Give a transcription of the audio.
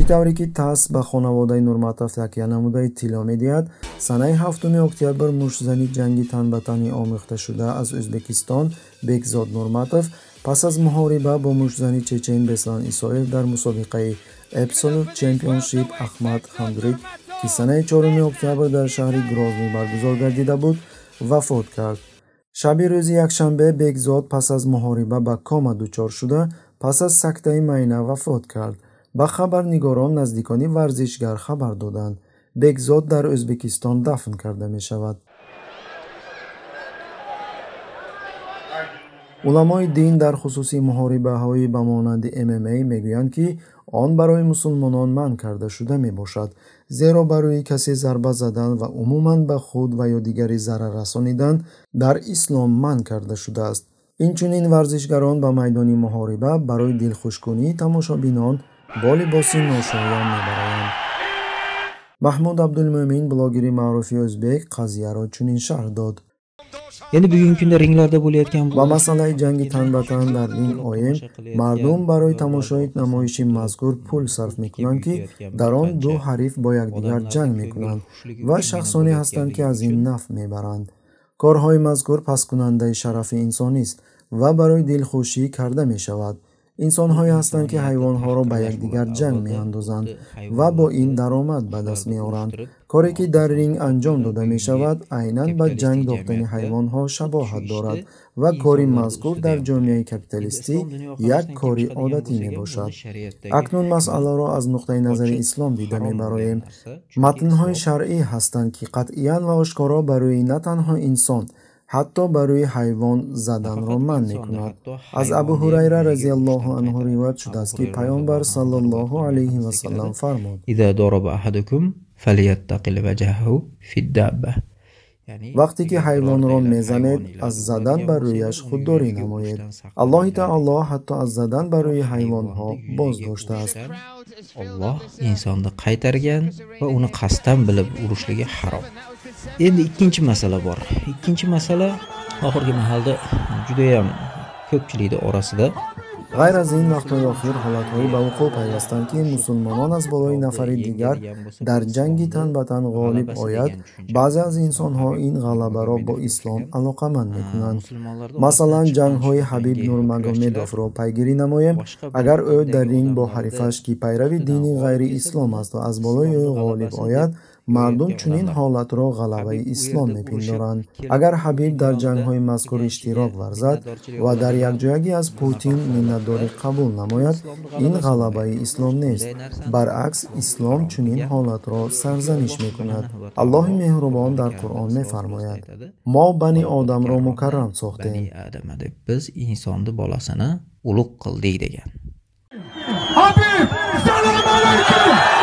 тавре ки ТАСС ба хонаводаи Нурматов такя намуда иттилоъ медиҳад, санаи 7 октябр мушзани ҷанги тан ба тани омӯхташуда аз Ӯзбекистон Бекзод Нурматов пас аз муҳориба бо мушзани чечен Беслан Исоев дар мусобиқаи Absolute Championship Ahmad 100 ки санаи 4 октябр дар шаҳри Грозный баргузор гардида буд, вафот кард. шаби рӯзи якшанбе Бекзод пас аз муҳориба ба кома дучор шуда, пас аз сактаи майна вафот кард. ба хабарнигорон наздикони варзишгар хабар доданд. Бекзод дар Ӯзбекистон дафн карда мешавад. уламои дин дар хусуси муҳорибаҳои ба монанди MMA мегӯянд, ки он барои мусулмонон манъ карда шуда мебошад, зеро ба рӯи касе зарба задан ва умуман ба худ ва ё дигари зарар расонидан дар ислом манъ карда шудааст. инчунин варзишгарон ба майдони муҳориба барои дилхушкунии тамошобинон бо либоси ношоям мебароянд. Маҳмуд Абдулмӯмин, блогери маъруфи o'zbek, qaziyaro чунин шарҳ дод. Endi bugungi kunda ringlarda bo'layotgan ба масъалаи ҷанги тан ба тан дар ринг оин, мардум барои тамошои намоиши мазкур пул сарф мекунанд, ки дар он ду ҳариф бо якдигар ҷанг мекунанд ва шахсоне ҳастанд, ки аз ин нафъ мебаранд. корҳои мазкур пасткунандаи шарафи инсонист ва барои дилхушӣ карда мешавад. инсонҳое ҳастанд, ки ҳайвонҳоро ба якдигар ҷанг меандозанд ва бо ин даромад ба даст меоранд. коре ки дар ринг анҷом дода мешавад, айнан ба ҷанг дохтани ҳайвонҳо шабоҳат дорад ва кори мазкур дар ҷомеаи капиталистӣ як кори одатӣ мебошад. акнун масъаларо аз нуқтаи назари ислом дида мебароем. матнҳои шаръӣ ҳастанд, ки қатъиян ва ошкоро ба рӯи на танҳо инсон, ҳатто ба рӯи ҳайвон заданро манъ мекунад. аз Абу Ҳурайра разияллоҳу анҳу ривоят шудааст, ки паёнбар саллаллоҳу алайҳи васаллам фармуд: إذا ضرب أحدكم فليتقل وجهه في الدابة. вақте ки ҳайвонро мезанед, аз задан бар рӯяш худдорӣ намоед. аллоҳи таоло ҳатто аз задан бар рӯи ҳайвонҳо боз доштааст. Alloh insonni qaytargan va uni qasddan bilib urishligi harom. Endi ikkinchi masala bor. Ikkinchi masala oxirgi mahalda juda ham ko'pchilikning orasida ғайр аз ин вақтҳои охир ҳолатҳое ба вуқӯъ пайвастанд, ки мусулмонон аз болои нафари дигар дар ҷанги тан ба тан ғолиб ояд. баъзе аз инсонҳо ин ғалабаро бо ислом алоқаманд мекунанд. масалан, ҷангҳои Ҳабиб Нурмагомедовро пайгирӣ намоем. агар ӯ дар ринг бо ҳарифаш, ки пайрави дини ғайри ислом аст, ва аз болои ӯ ғолиб ояд, мардум чунин ҳолатро ғалабаи ислом мепиндоранд. агар Ҳабиб дар ҷангҳои мазкур иштирок варзад ва дар якҷоягӣ аз Путин миннатдорӣ қабул намояд, ин ғалабаи ислом нест. баръакс, ислом чунин ҳолатро сарзаниш мекунад. аллоҳи меҳрубон дар Қуръон мефармояд: мо бани одамро мукаррам сохтем. biz insonni bolasini ulug' qildik degan. Habib, salom alaykum.